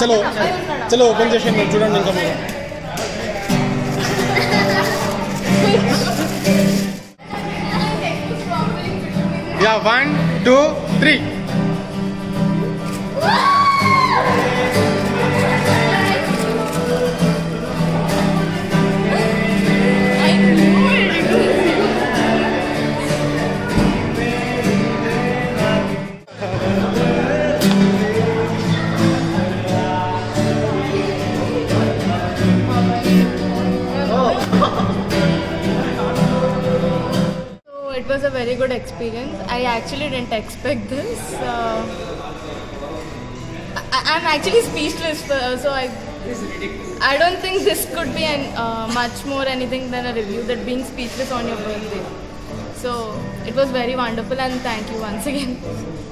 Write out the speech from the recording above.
చలో చలో ఓపెన్ చేసేయండి చూడండి ఇంకా మీరు యా 1 2 3 It was a very good experience. I actually didn't expect this. I'm actually speechless, so I don't think this could be much more anything than a review, that being speechless on your birthday. So it was very wonderful, and thank you once again.